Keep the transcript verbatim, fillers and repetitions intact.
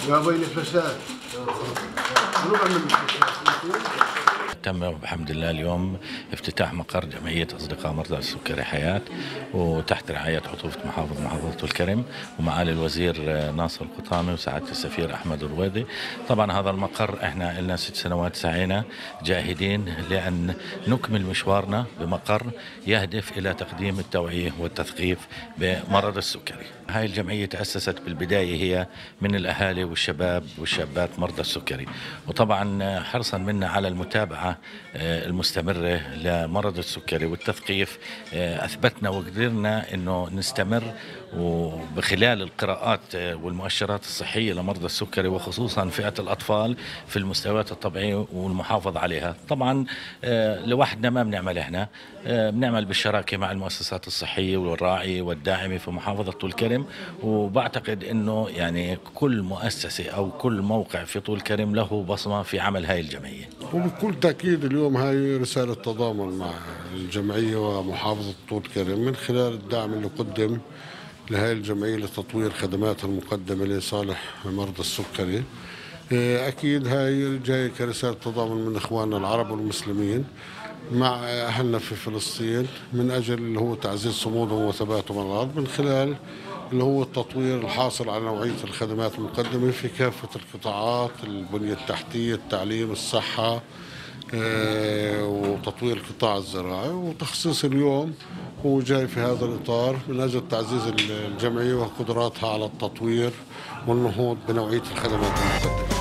يا بين فساد. تم بحمد الله اليوم افتتاح مقر جمعية أصدقاء مرضى السكري حياة، وتحت رعاية عطوفة محافظ محافظة الكرم ومعالي الوزير ناصر القطامي وسعادة السفير أحمد الرويضي. طبعا هذا المقر احنا لنا ست سنوات سعينا جاهدين لأن نكمل مشوارنا بمقر يهدف إلى تقديم التوعية والتثقيف بمرض السكري. هاي الجمعية تأسست بالبداية هي من الأهالي والشباب والشابات مرضى السكري، وطبعا حرصا منا على المتابعة المستمرة لمرض السكري والتثقيف أثبتنا وقدرنا أنه نستمر، وبخلال القراءات والمؤشرات الصحية لمرضى السكري وخصوصا فئة الأطفال في المستويات الطبيعية والمحافظة عليها. طبعا لوحدنا ما بنعمل، احنا بنعمل بالشراكة مع المؤسسات الصحية والراعية والداعمة في محافظة طول كرم، وبعتقد أنه يعني كل مؤسسة أو كل موقع في طول كرم له بصمة في عمل هاي الجمعية. وبكل تأكيد اليوم هاي رسالة تضامن مع الجمعية ومحافظة طول كرم من خلال الدعم اللي قدم لهذه الجمعية لتطوير خدماتها المقدمة لصالح مرضى السكري. أكيد هاي جاي كرسالة تضامن من إخواننا العرب والمسلمين مع أهلنا في فلسطين من أجل اللي هو تعزيز صمودهم وثباتهم على الأرض من خلال اللي هو التطوير الحاصل على نوعية الخدمات المقدمة في كافة القطاعات، البنية التحتية، التعليم، الصحة، وتطوير القطاع الزراعي. وتخصيص اليوم هو جاي في هذا الإطار من أجل تعزيز الجمعية وقدراتها على التطوير والنهوض بنوعية الخدمات المقدمة.